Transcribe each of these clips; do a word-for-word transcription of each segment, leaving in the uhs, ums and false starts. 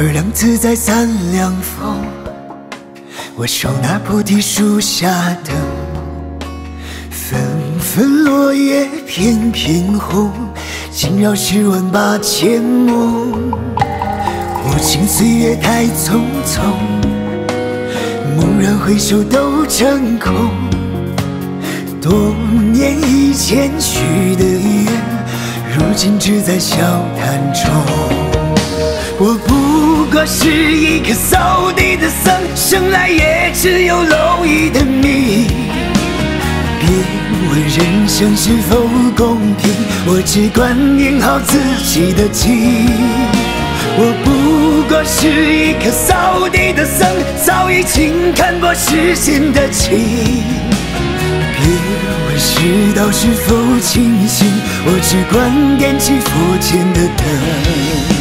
二两自在三两风，我手拿菩提树下灯，纷纷落叶片片红，惊扰十万八千梦。无情岁月太匆匆，蓦然回首都成空。多年以前许的愿，如今只在笑谈中。我不过是一颗扫地的僧，生来也只有蝼蚁的命。别问人生是否公平，我只管念好自己的情。我不过是一颗扫地的僧，早已经看破世间的情。别问世道是否清醒，我只管点起佛前的灯。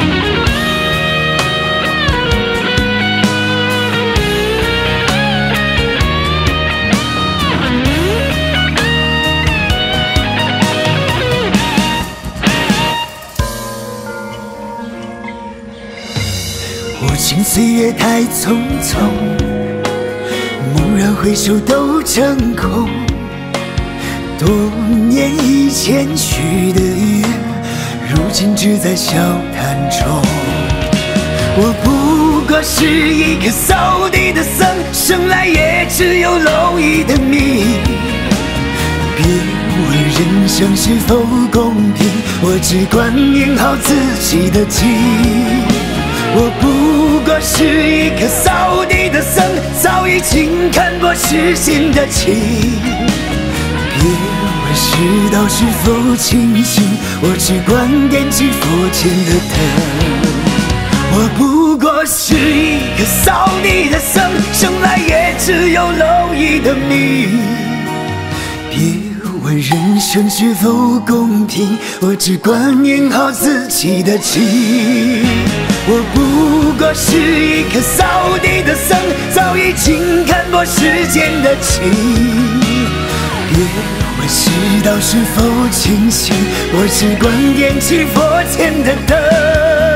无情岁月太匆匆，蓦然回首都成空。多年以前许的愿，如今只在笑谈中。我不过是一颗扫地的僧，生来也只有蝼蚁的命。别问人生是否公平，我只管念好自己的情。我不过是一颗扫地的僧，早已经看破世间的情。别问世道是否清醒，我只管点起佛前的灯。我不过是一颗扫地的僧，生来也只有蝼蚁的命。别问人生是否公平，我只管念好自己的情。我不过是一颗扫地的僧，早已经看破世间的情。别问世道是否清醒，我只管点起佛前的灯。